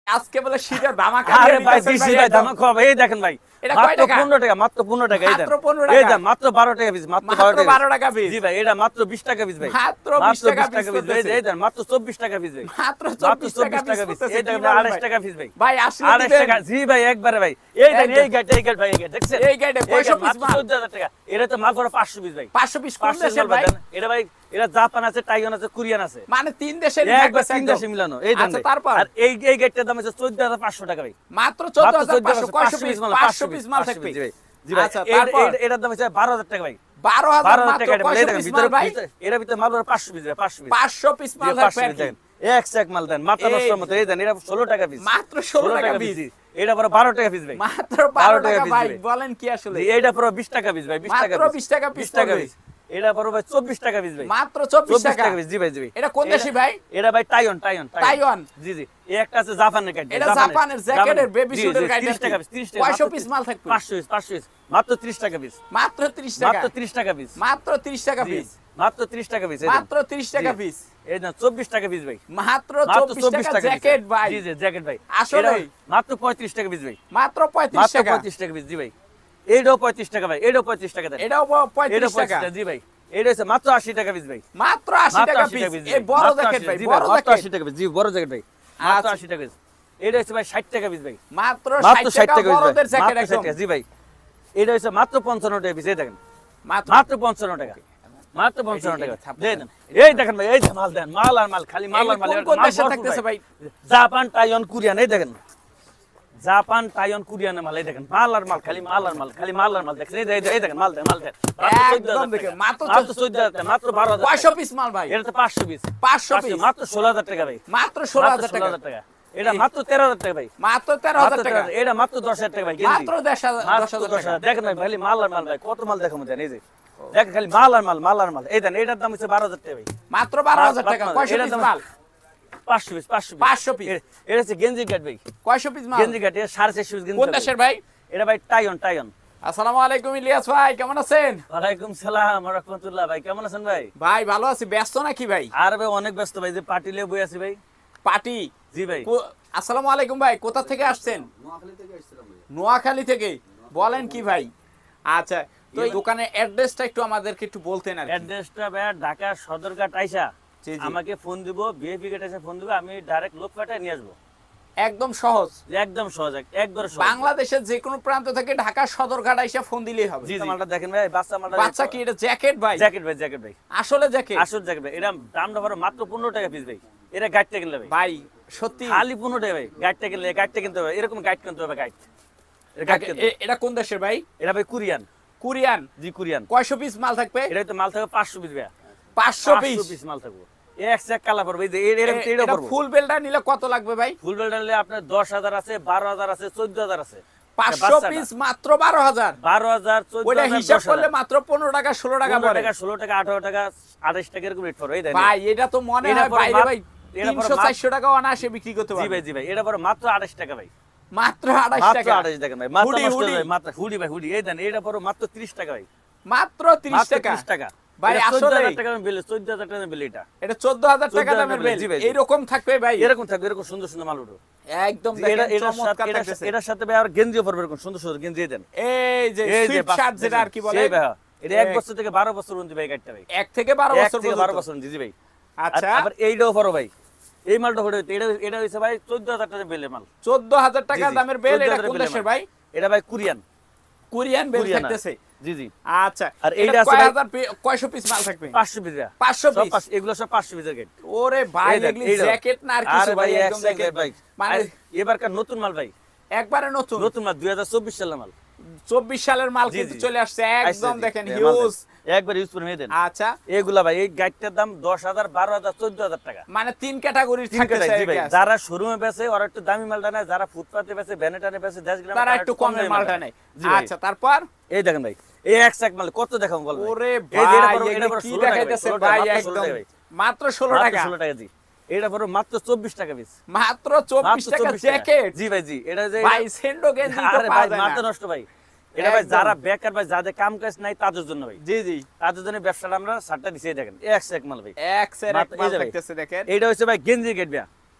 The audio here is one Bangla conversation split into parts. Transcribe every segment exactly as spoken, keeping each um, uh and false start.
আজকে বলে শীতের ধামাকা আরে ভাই দিছি ভাই ধামাকা হবে এই দেখেন ভাই এটা কয় মাত্র টাকা পনেরো টাকা মাত্র পনেরো টাকা এই দেন মাত্র পনেরো এই টাকা দেন মাত্র বারো টাকা পিস মাত্র মাত্র বারো টাকা পিস জি ভাই এটা মাত্র বিশ টাকা পিস ভাই মাত্র বিশ টাকা পিস পিস এই দেন মাত্র চব্বিশ টাকা পিস ভাই মাত্র চব্বিশ চব্বিশ টাকা পিস পিস এই দেখেন আড়াইশ টাকা পিস ভাই ভাই আসলে আড়াইশ টাকা জি ভাই একবারে ভাই এই দেন এই গাইড এই গাইড ভাই এই গাইড দেখছেন এই গাইডে কয়শো পিস মাল চৌদ্দ হাজার টাকা এটা তো মাল পড়ে পাঁচশো পিস ভাই পাঁচশো পিস কোন দেশের ভাই এটা ভাই এটা জাপান আছে টাইওয়ান আছে কোরিয়ান আছে মানে তিন দেশের একবার তিন দেশে মিলানো এই দেন আচ্ছা তারপর আর এই এই গাইডটার দাম আছে চৌদ্দ হাজার পাঁচশো টাকা ভাই মাত্র চৌদ্দ হাজার পাঁচশো কয়শো পিস পাঁচশো পিস মাল থাকবে জি ভাই আচ্ছা তারপর এটার দাম হচ্ছে বারো হাজার টাকা ভাই বারো হাজার মাত্র কয়শো পিস মাল ভাই এর ভিতরে মাল পাঁচশো পিস পাঁচশো পিস পাঁচশো পিস মাল থাকবে এক এক মাল দেন মাথা নষ্ট মতো এই দেন এটা ষোলো টাকা পিস মাত্র ষোলো টাকা পিস এটা পরে বারো টাকা পিস ভাই মাত্র বারো টাকা ভাই বলেন কি আসলে এইটা পুরো বিশ টাকা পিস ভাই বিশ টাকা মাত্র বিশ টাকা পিস টাকা পিস এটা পুরো ভাই চব্বিশ টাকা পিস ভাই মাত্র চব্বিশ টাকা পিস জি ভাই জি ভাই এটা কোন দেশি ভাই এটা ভাই টাইওয়ান টাইওয়ান টাইওয়ান জি জি এই একটা আছে জাপানের কাট এটা জাপানের জ্যাকেটের বেবি স্যুটের কাট ত্রিশ টাকা পিস ত্রিশ টাকা কয়শো পিস মাল থাকবে পাঁচশো পিস পাঁচশো পিস মাত্র ত্রিশ টাকা পিস মাত্র ত্রিশ টাকা মাত্র ত্রিশ টাকা পিস মাত্র ত্রিশ টাকা পিস মাত্র ত্রিশ টাকা পিস মাত্র ত্রিশ টাকা পিস এই না চব্বিশ টাকা পিস ভাই মাত্র চব্বিশ টাকা জ্যাকেট ভাই জি জি জ্যাকেট ভাই আসলে মাত্র পঁয়ত্রিশ টাকা পিস ভাই মাত্র পঁয়ত্রিশ টাকা পঁয়ত্রিশ টাকা পিস জি ভাই এইটাও পঁয়ত্রিশ টাকা ভাই এইটাও পঁয়ত্রিশ টাকা দেন এটাও পঁয়ত্রিশ টাকা জি ভাই এটা হচ্ছে মাত্র আশি টাকা পিস ভাই মাত্র আশি টাকা পিস এই বড় জ্যাকেট ভাই বড় জ্যাকেট আশি টাকা পিস জি বড় জ্যাকেট ভাই মাত্র আশি টাকা পিস এটা হচ্ছে ভাই ষাট টাকা পিস ভাই মাত্র ষাট টাকা বড়দের জ্যাকেট একদম জি ভাই এটা হচ্ছে মাত্র পঞ্চান্ন টাকা পিস এই দেখেন মাত্র মাত্র পঞ্চান্ন টাকা মাত্র পঞ্চান্ন টাকা দেন এই দেখেন ভাই এই মাল দেন মাল আর মাল খালি মাল আর মাল কোন দেশে থাকতেছে ভাই জাপান টাইওয়ান কোরিয়ান এই দেখেন জাপান টাইওয়ান কোরিয়ানের মাল এই দেখেন মাল আর মাল খালি মাল আর মাল খালি মাল আর মাল দেখেন এই এই দেখেন মাল দেন মাল দেন একদম দেখেন মাত্র চৌদ্দ হাজার মাত্র বারো হাজার কয়শো পিস মাল ভাই এটা তো পাঁচশো পিস পাঁচশো পিস মাত্র ষোলো হাজার টাকা ভাই মাত্র ষোলো হাজার টাকা এটা মাত্র তেরো হাজার টাকা ভাই মাত্র তেরো হাজার টাকা এটা মাত্র দশ হাজার টাকা ভাই মাত্র দশ হাজার টাকা দেখেন ভাই খালি মাল আর মাল ভাই কত মাল দেখাবো দেন এই যে দেখেন খালি মাল আর মাল মাল আর মাল এই দেন এটার দাম হচ্ছে বারো হাজার টাকা ভাই মাত্র বারো হাজার টাকা কয়শো পিস মাল পাঁচশো পিস পাঁচশো পাঁচশো পিস এটা হচ্ছে গেঞ্জি কাট ভাই কয়শো পিস মাল গেঞ্জি কাট এটা সাড়ে চারশো পিস গেঞ্জি কোন দেশের ভাই এটা ভাই টাইওয়ান টাইওয়ান আসসালামু আলাইকুম ইলিয়াস ভাই কেমন আছেন ওয়ালাইকুম সালাম ওয়া রাহমাতুল্লাহ ভাই কেমন আছেন ভাই ভাই ভালো আছি ব্যস্ত নাকি ভাই আর ভাই অনেক ব্যস্ত ভাই যে পার্টি লিয়ে বই আছি ভাই পার্টি জি ভাই আসসালামু আলাইকুম ভাই কোথা থেকে আসছেন নোয়াখালী থেকে আসছিলাম ভাই নোয়াখালী থেকে বলেন কি ভাই আচ্ছা তো এই দোকানের অ্যাড্রেসটা একটু আমাদেরকে একটু বলতেন আর অ্যাড্রেসটা ভাই ঢাকা সদরঘাট আইসা আমাকে ফোন দিব বিএপি গেট এসে ফোন দিব আমি ডাইরেক্ট লোক পাঠায় নিয়ে আসবো একদম সহজ একদম সহজ একবার সহজ বাংলাদেশের যে কোনো প্রান্ত থেকে ঢাকা সদরঘাট আইসা ফোন দিলেই হবে জি মালটা দেখেন ভাই বাচ্চা মালটা বাচ্চা কি এটা জ্যাকেট ভাই জ্যাকেট ভাই জ্যাকেট ভাই আসলে জ্যাকেট আসল জ্যাকেট ভাই এটা দামটা বড় মাত্র পনেরো টাকা পিস ভাই এটা গাইডটা কিনলে ভাই ভাই সত্যি খালি পনেরো টাকা ভাই গাইডটা কিনলে গাইডটা কিনতে হবে এরকম গাইড কিনতে হবে গাইড এটা কোন দেশের ভাই এটা ভাই কোরিয়ান কোরিয়ান জি কোরিয়ান কয়শো পিস মাল থাকবে এটা তো মাল থাকবে পাঁচশো পিস ভাই পাঁচশো পিস মাল থাকবে এক এক কালা পড়বে এই যে এরকম তেড়ো পড়বে ফুল বেলটা নিলে কত লাগবে ভাই ফুল বেলটা নিলে আপনার দশ হাজার আছে বারো হাজার আছে চোদ্দ হাজার আছে পাঁচশো পিস মাত্র বারো হাজার বারো হাজার চোদ্দ ওটা হিসাব করলে মাত্র পনেরো টাকা ষোলো টাকা পড়ে ষোলো টাকা আঠারো টাকা আঠাশ টাকা এরকম রেট পড়বে ভাই এটা তো মনে হয় বাইরে ভাই তিনশো চারশো টাকা অনায়াসে বিক্রি করতে পারবে জি ভাই জি ভাই এটা পরে মাত্র আঠাশ টাকা ভাই মাত্র আঠাশ টাকা আঠাশ টাকা ভাই মাত্র মাত্র হুডি ভাই হুডি এই দেন এটা পরে মাত্র ত্রিশ টাকা ভাই মাত্র ত্রিশ টাকা ত্রিশ টাকা ভাই আসলে টাকা বিল চৌদ্দ হাজার টাকা বিল এটা এটা চৌদ্দ হাজার টাকা দামের বিল এরকম থাকবে ভাই এরকম থাকবে এরকম সুন্দর সুন্দর মাল উঠো একদম দেখেন চমৎকার লাগতেছে এটার সাথে ভাই আর গেঞ্জিও পরবে এরকম সুন্দর সুন্দর গেঞ্জি দেন এই যে সুইট শার্ট যেটা আর কি বলে এই ভাই এটা এক বছর থেকে বারো বছর উন্দি ভাই গাড়িটা ভাই এক থেকে বারো বছর থেকে বারো বছর জি ভাই আচ্ছা আবার এইটাও পরো ভাই এই মালটা হলো এটা এটা হইছে ভাই চৌদ্দ হাজার টাকা বেলের মাল চৌদ্দ হাজার টাকা দামের বেল এটা কোন দেশের ভাই এটা ভাই কোরিয়ান কোরিয়ান বেল থাকতেছে জি জি আচ্ছা আর এইটা আছে কয় হাজার কয়শো পিস মাল থাকবে পাঁচশো পিস পাঁচশো পিস এগুলো সব পাঁচশো পিসের গেট ওরে ভাই এগুলি জ্যাকেট না আর কিছু ভাই একদম জ্যাকেট ভাই মানে এবারকার নতুন মাল ভাই একবারে নতুন নতুন মাল দুই হাজার চব্বিশ সালের মাল চব্বিশ সালের মাল কিন্তু চলে আসছে একদম দেখেন হিউজ একবার ইউজ করে মেয়ে দেন আচ্ছা এগুলা ভাই এই গাইডটার দাম দশ হাজার বারো হাজার চোদ্দ হাজার টাকা মানে তিন ক্যাটাগরির থাকতেছে যারা শোরুমে বেচে ওরা একটু দামি মালটা নেয় যারা ফুটপাতে বেচে ভ্যানেটারে বেচে দেশ গ্রামে তারা একটু কমের মালটা নেয় আচ্ছা তারপর এই দেখেন ভাই এই এক এক মাল কত দেখাবো বল ওরে ভাই এটা কি দেখাইতেছে ভাই একদম মাত্র ষোলো টাকা ষোলো টাকা জি এটা পড়ো মাত্র চব্বিশ টাকা পিস মাত্র চব্বিশ টাকা জ্যাকেট জি ভাই জি এটা যে ভাই সেন্ডো গেঞ্জি তো ভাই মাথা নষ্ট ভাই এটা ভাই যারা বেকার ভাই যাদের কাম কাজ নাই তাদের জন্য ভাই জি জি তাদের জন্য ব্যবসাটা আমরা সাতটা দিছি দেখেন এক এক মাল ভাই এক সের এক মাল দেখতেছে দেখেন এইটা হচ্ছে ভাই গেঞ্জি গেট ভাই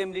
আমেরিকান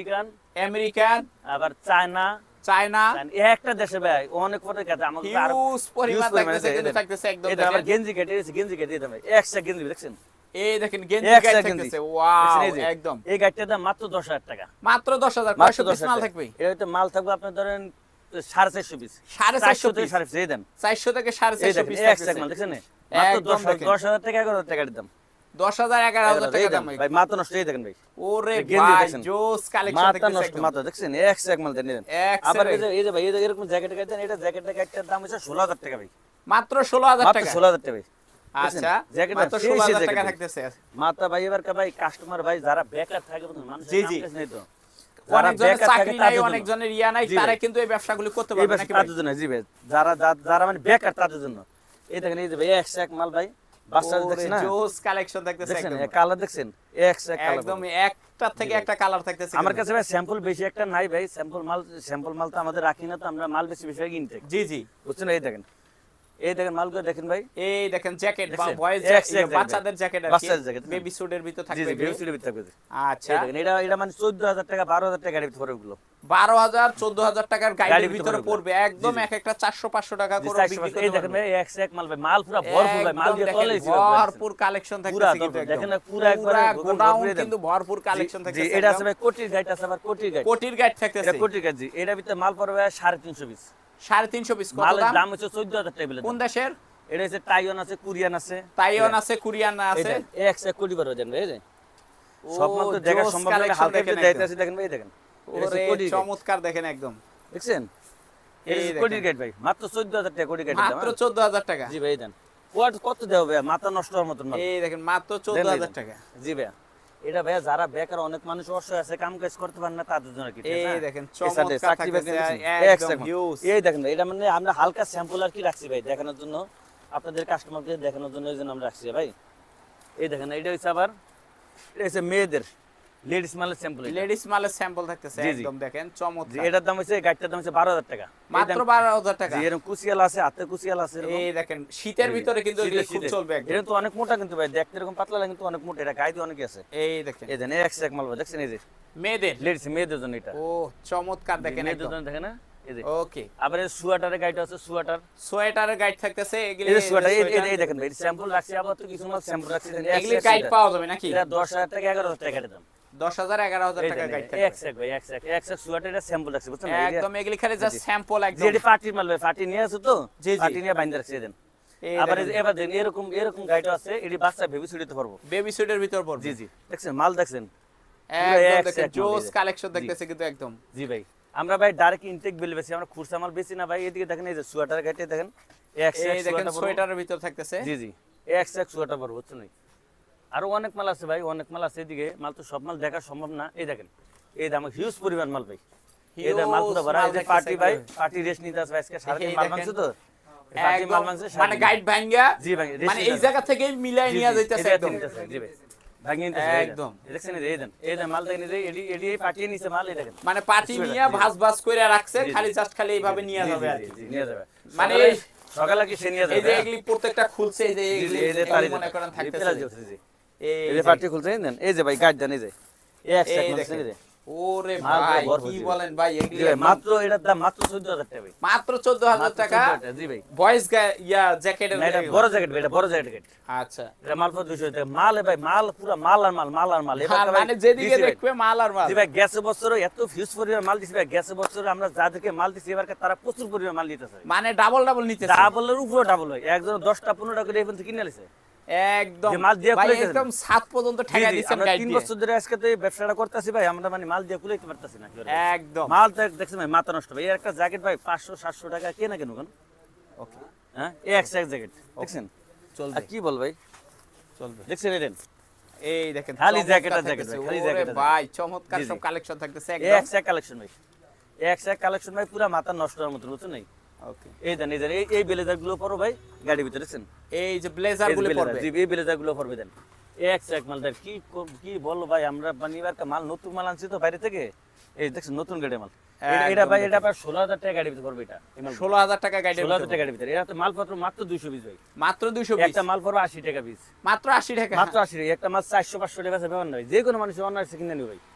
আমেরিকান, আবার চায়না, চায়না, চায়না, এই একটা দেশে ভাই অনেক প্রোডাক্ট আছে আমাদের আরো হিউজ পরিমাণ huge পরিমাণে থাকতেছে, আছে, কিন্তু এই দেখেন। থাকতেছে একদম এটা আবার দেখেন। গেঞ্জি কেটে দিয়েছে, গেঞ্জি কেটে দিতে ভাই একশো গেঞ্জি দেখছেন, এই দেখেন গেঞ্জি একশো গাইড গেঞ্জি থাকতেছে, ওয়াও দেখছেন, এই যে, একদম এই গাড়িটার দাম মাত্র দশ হাজার টাকা, মাত্র দশ হাজার। মাত্র কয়শো দশ পিস মাল হাজার থাকবে? এটা হয়তো মাল থাকবে আপনার ধরেন সাড়ে চারশো পিস, সাড়ে চারশো থেকে পিস, সাড়ে চারশো, এই দেন, চারশো থেকে সাড়ে এই চারশো দেখেন পিস এই একশো মাল দেখছেন, মাত্র একদম দশ হাজার দেখেন। দশ হাজার টাকা এগারো হাজার টাকার দাম, দশ হাজার এগারো হাজার এই টাকা দেন দাম। ভাই মাত্র নষ্ট, এই দেখেন ভাই ওরে এই গেঞ্জি ভাই দেখছেন। জোস কালেকশন মাথা দেখতেছে নষ্ট, একদম। মাথা দেখছেন একশো এক মাল দেন, এই দেন। একশো আবার রে। এই যে এই যে ভাই এই যে এরকম জ্যাকেট গাইতেন, এটা জ্যাকেটের গাইটার দাম হচ্ছে ষোলো হাজার টাকা ভাই, মাত্র ষোলো হাজার মাত্র টাকা। ষোলো হাজার টাকা ভাই, আচ্ছা জ্যাকেট মাত্র সেই ষোলো সেই হাজার টাকা জ্যাকেট ভাই। থাকতেছে। মাথা ভাই এবার কা ভাই কাস্টমার ভাই যারা বেকার থাকে বুঝছেন, মানুষের জি, কাম জি। কাজ নেই তো, যারা অনেকজনের বেকার থাকে চাকরি নাই, তাদের জন্য। অনেকজনের ইয়া নাই, জি তারা ভাই। কিন্তু এই ব্যবসাগুলি করতে এই পারবে ব্যবসা নাকি ভাই? তাদের জন্য, জি ভাই, যারা যা- যারা মানে বেকার তাদের জন্য। এই দেখেন এই যে ভাই একশো এক মাল ভাই, বাচ্চা ওরে দেখছেন না, জোস কালেকশন থাকতেছে দেখছেন একদম। কালার দেখছেন একশো এক কালার। একদম একটা থেকে জি ভাই। একটা কালার থাকতেছে আমার কিন্তু। কাছে ভাই স্যাম্পল বেশি একটা নাই ভাই, স্যাম্পল মাল স্যাম্পল মাল তো আমাদের রাখি না, তো আমরা মাল বেশি বেশি ইনটেক, জি জি। বুঝছেন। এই দেখেন এই দেখেন মালগুলো দেখেন ভাই, এই দেখেন জ্যাকেট বা দেখছেন? বয়েজ এক এক jacket বাচ্চাদের জ্যাকেট আর কি, বাচ্চাদের jacket, হ্যাঁ। বেবি স্যুটের ভিতর জি থাকবে জি এগুলি। বেবি ভিতরে থাকবে। আচ্ছা এই দেখেন এটা এটা মানে চোদ্দ হাজার টাকা বারো হাজার টাকা গাড়ির ভিতরে ওগুলো, বারো হাজার চোদ্দ হাজার টাকার গাড়ির গাড়ির ভিতরে ভিতরে পড়বে একদম, জি, জি। এক একটা চারশো পাঁচশো টাকা জি, করে চারশো বিক্রি পাঁচশো। করতে এই দেখেন পারবে। ভাই একশো এক মাল ভাই, মাল পুরো ভরপুর ভাই, মাল একদম দিয়ে দেখেন, তলে ছিল ভরপুর কালেকশন পুরা থাকতেছে কিন্তু ভরপুর। একদম। দেখেন না, পুরা একবারে পুরা ভরপুর গোডাউন ভরপুর কিন্তু ভরপুর কালেকশন জি, থাকতেছে এটা আছে একদম। ভাই কোটির গাইড আছে, আবার কোটির গাইড, কোটির গাইড এটা থাকতেছে কোটির গাইড জি, এটার ভিতরে মাল পড়বে ভাই সাড়ে তিনশো পিস, সাড়ে তিনশো পিস। কত মালের দাম? দাম হচ্ছে চোদ্দ হাজার টাকা বলে কোন দাম। দেশের? এটা হচ্ছে তাইওয়ান আছে, কোরিয়ান আছে, তাইওয়ান আছে, কোরিয়ান আছে। এই একশো এক কোটি বারো জানবে, এই যে ও, সব মাল তো দেখা জোস সম্ভব না, collection হালকা দেখেন একটু দেখতে একদম। আছে, দেখেন ভাই দেখেন এটা হচ্ছে ওরে কোটির গাইড, চমৎকার দেখেন একদম। দেখছেন এই এই দেখেন। কোটির গাইড ভাই মাত্র চোদ্দ হাজার টাকা কোটির গাইড দাম, মাত্র হ্যাঁ। চোদ্দ হাজার টাকা। জি ভাই দেন কোয়াট কত দেওয়া ভাই, মাথা নষ্ট হওয়ার মতন মাল। এই দেখেন মাত্র চোদ্দ দেন ভাই, হাজার দেন। টাকা। জি ভাইয়া এটা ভাইয়া যারা বেকার, অনেক মানুষ অসহায় আছে, কাম কাজ করতে পারে না, তাদের জন্য কি এই দেখেন এই সাথে চমৎকার চাকরি থাকতেছে বাকরি দেখছেন? একদম একদম হিউজ। এই দেখেন ভাই, এটা মানে আমরা হালকা স্যাম্পল আর কি রাখছি ভাই দেখানোর জন্য, আপনাদের কাস্টমারকে দেখানোর জন্য এই জন্য আমরা রাখছি ভাই। এই দেখেন এটা হচ্ছে আবার এটা হচ্ছে মেয়েদের লেডিস মালের স্যাম্পল, লেডিস মালের স্যাম্পল থাকতেছে জি, জি। একদম দেখেন জি চমৎকার। এটার দাম হচ্ছে গাড়িটার দাম হচ্ছে বারো হাজার টাকা, এই মাত্র দেখেন, বারো হাজার টাকা। জি এরকম কুচিয়াল আছে, হাতে কুচিয়াল আছে এরকম। এই দেখেন শীতের এই ভিতরে কিন্তু শীতের- এগুলি খুব শীতের। চলবে একদম। এটা তো অনেক মোটা কিন্তু ভাই, দেখতে এরকম পাতলা লাগে কিন্তু অনেক মোটা, এটা গায়ে দিয়ে অনেক আছে। এই দেখেন এই দেন একশো এক মাল ভাই, দেখছেন এই যে মেয়েদের। লেডিস মেয়েদের জন্য এটা, ও চমৎকার দেখেন মেয়েদের একদম। জন্য দেখেন না, এই যে ওকে আবার এই সুয়াটারের গাড়িটা আছে, সুয়াটার সোয়েটারের গাইড থাকতেছে এগুলি। এই যে সুয়াটার এই সোয়েটার। এই দেখেন ভাই স্যাম্পল রাখছি, আবার তো কিছু মাল স্যাম্পল রাখছি, দেখেন এগুলি একশো এক গাইড সুয়াটার। পাওয়া যাবে নাকি? এটা দশ হাজার টাকা এগারো হাজার টাকা গাড়ির দাম, দশ হাজার এগারো হাজার এই টাকা দেখেন, গাইড এই থাকবে একশো এক ভাই একশো এক একশো এক সুয়াটার এটা স্যাম্পল রাখছি, বুঝছেন না? এই যে- একদম এগুলি খালি জাস্ট জি। স্যাম্পল যে একদম। এটি পার্টির মাল ভাই, পার্টি নিয়ে আসো তো, জি, জি। পার্টি নিয়ে বাইন্দা রাখছি, এই দেন। এই আবার এই দেখেন, যে এবার দেখেন এরকম এরকম গাড়িটা আছে, এটি বাচ্চা ভেবে ছুটিতে পারবো। বেবি সুটের ভিতর পড়বে। জি জি দেখছেন মাল দেখছেন, একদম একশো দেখেন এক মাল জোস এই যে। কালেকশন জি। দেখতেছে কিন্তু একদম। জি ভাই আমরা ভাই ডাইরেক্ট ইনটেক বিল বেশি, আমরা খুচরা মাল বেশি না ভাই। এদিকে দেখেন এই যে সুয়াটার গাড়িতে দেখেন একশো এক এই দেখেন সুয়াটার পড়বো। সোয়েটারের ভিতর থাকতেছে। জি জি একশো এক সুয়াটার পড়বো, বুঝছেন নাকি? আরো অনেক মাল আছে ভাই, অনেক মাল আছে এদিকে, মাল তো সব মাল দেখা সম্ভব না। এই দেখেন এই দাম হিউজ পরিমাণ মাল ভাই, এই দেখেন মাল পুরো ভরা। এই যে পার্টি ভাই, পার্টি রেস্ট নিতে আসবে আজকে, সারাদিন এই মাল দেখেন। ভাঙছে তো, পার্টি মাল একদম ভাঙছে মানে সারাদিন। গাইড ভাঙ্গা জি ভাই মানে এই জায়গা থেকে মিলাই জি, নিয়ে জি, যাইতেছে এটা একদম। নিতেছে, জি ভাই ভাঙিয়ে নিতেছে, এই দেখেন। একদম। এই দেখছেন এই যে, এই দেন এই দেন মাল দেখেন, এই যে এডি এডি পার্টি নিছে মাল, এই দেখেন মানে পার্টি সোয়েটার, নিয়ে জি। ভাজ ভাজ করে রাখছে, জি, জি। খালি জাস্ট খালি এইভাবে নিয়ে জি, যাবে জি, আর জি, কি। জি, নিয়ে যাবে মানে সকালে- এই সকালে কি সে নিয়ে যাবে, এই যে হ্যাঁ? এগুলি প্রত্যেকটা খুলছে, এই যে জি, জি, এগুলি এই যে এগুলি তারি মনে দেন, করেন এই থাকতেছে। পেলার জ্বলছে, জি। এই এই যে পার্টি খুলছে, এই দেন এই যে ভাই গার্ড দেন, এই যে এই একশো এক এই মাল দেখেন। এই যে। ওরে মাল ভাই ভরপুর, কি জি। বলেন ভাই, জি এগুলি ভাই একদম- মাত্র এটার দাম মাত্র চোদ্দ হাজার টাকা ভাই, মাত্র চোদ্দ হাজার মাত্র টাকা। চোদ্দ হাজার টাকা, জি ভাই। বয়েজ ইয়া জ্যাকেটের। না, এটা বড় জ্যাকেট ভাই, এটা বড় জ্যাকেট, আচ্ছা এটা মাল পর দুইশো টাকা মাল। এ ভাই মাল পুরো মাল আর মাল, মাল আর মাল। এবার আর তো ভাই মানে যেদিকে দিছি ভাই। দেখবে মাল আর মাল। জি ভাই গ্যাসে বছরে এত ফিউজ পরিমাণ মাল দিছি ভাই, গ্যাসে বছরে আমরা যাদেরকে মাল দিছি এবার তারা প্রচুর পরিমাণ মাল দিতেছে, মানে ডাবল ডাবল নিতেছে। ডাবলের উপরে ডাবল হয়, একজন দশটা পনেরোটা করে এখন কিনে নিছে। একদম যে মাল দিয়ে ভাই কুলাইতে একদম সাত পর্যন্ত জি, ঠেকা জি, দিচ্ছেন আমরা গাইড তিন দিয়ে। বছর ধরে আজকে তো এই ব্যবসাটা করতেছি ভাই, আমরা মানে মাল দিয়ে কুলাইতে পারতাছি না। একদম মাল তো দেখছেন ভাই মাথা নষ্ট ভাই, এর একটা জ্যাকেট ভাই পাঁচশো সাতশো টাকা কে না কেন কেন, ওকে হ্যাঁ এই একশো এক জ্যাকেট দেখছেন। চলবে আর কি বল ভাই, চলবে। দেখছেন এলেন এই দেখেন খালি চমৎকার জ্যাকেট আর জ্যাকেট থাকতেছে। ভাই, খালি ওরে জ্যাকেট আর ভাই চমৎকার জি, জি। সব কালেকশন থাকতেছে এই একদম। একশো এক কালেকশন ভাই, এই একশো এক কালেকশন ভাই পুরো মাথা নষ্ট হওয়ার মতো, বুঝছেন নাই? ওকে এই দেন এই দেন এই এই ব্লেজার গুলো পরো ভাই গাড়ির ভিতরে, দেখছেন এই যে ব্লেজার এই যে গুলো blazer, পড়বে। জি, এই ব্লেজার গুলো পরবে দেন। এই একশো এক মাল দেন, কি কর- কি বলবো ভাই, আমরা বানিবার মাল নতুন মাল আনছি তো বাইরে থেকে, এই দেখছেন নতুন গাড়ি মাল। এটা- এটা ভাই এটা আবার ষোলো হাজার টাকা গাড়ির ভিতরে পড়বে, এটা এই মাল ষোলো হাজার টাকা গাইডের ষোলো হাজার টাকা গাড়ির ভিতরে। এটা তো মালপত্র মাত্র দুইশো পিস ভাই, মাত্র দুইশো পিস। একটা মাল পড়বে আশি টাকা পিস, মাত্র আশি টাকা। মাত্র আশি টাকা। একটা মাল চারশো পাঁচশো টাকা আছে, ব্যাপার নয়, যে কোনো মানুষ অনায়াসে কিনে নেবে ভাই।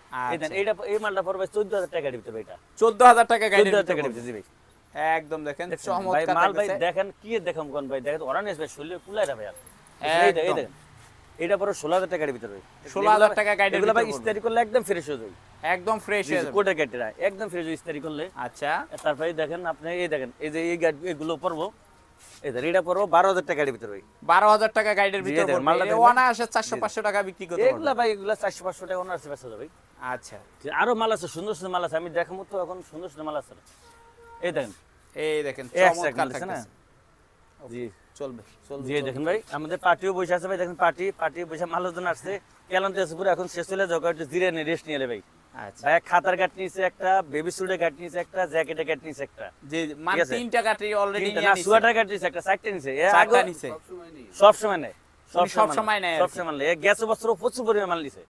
এই দেন এইটা এই মালটা পড়বে চোদ্দ হাজার টাকা দিতে ভাই এটা চোদ্দ হাজার টাকা গাইডের চোদ্দ হাজার টাকা ভিতরে দিতে জি ভাই একদম দেখেন ভাই চমৎকার মাল ভাই থাকতেছে। দেখেন কি দেখেন কোন ভাই দেখেন অরানেস ভাই শরীরে কুলায় না ভাই আর এই একদম। দেখেন এটা পরে ষোলো হাজার টাকার ভিতরে ষোলো হাজার টাকা গাইডের এগুলো ভাই ভিতরে পড়বে। ইস্তারি করলে একদম ফ্রেশ হয়ে যাবে একদম ফ্রেশ হয়ে যাবে। কোটা গাইডটা একদম ফ্রেশ ইস্তারি করলে আচ্ছা তারপরে দেখেন আপনি এই দেখেন এই যে এই গাইড এগুলো পড়বো এই দেখেন এটা পড়বো বারো হাজার টাকার ভিতরে ভাই বারো হাজার টাকা গাইডের জি, ভিতরে দেখেন, পড়বে। মালটা এ দেখেন। অনায়াসে চারশো পাঁচশো টাকা বিক্রি করতে এগুলা পারবে। ভাই এগুলা চারশো পাঁচশো টাকা অনার্সে বেচা যাবে ভাই আচ্ছা যে আরো মাল আছে সুন্দর সুন্দর মাল আছে আমি দেখাবো তো এখন সুন্দর সুন্দর মাল আছে এই দেখেন এই দেখেন এক চমৎকার সেকেন্ড আছে না থাকতেছে। জি চলবে চলবে জি দেখেন ভাই আমাদের পার্টিও বসে আছে ভাই দেখেন পার্টি পার্টি বসে মালজন আসছে ক্যালেন্ডার আছে পুরো এখন শেষ হলে যাও একটু জিরে নিয়ে রেস্ট নিয়ে এলে ভাই আচ্ছা ভাই খাতার কাট নিয়েছে একটা বেবি সুটের কাট নিয়েছে একটা জ্যাকেটের কাট নিয়েছে একটা যে মানে ঠিক আছে। তিনটা কাটি অলরেডি তিনটা নিয়ে না নিছে। সুয়াটার কাট নিয়েছে একটা চারটে নিয়েছে এ চারটা আগে নিছে সব সময় নেয় উনি সব সময় নেয় আর সব কি। সময় নেয় গ্যাস বস্ত্র প্রচুর পরিমাণ মাল নিছে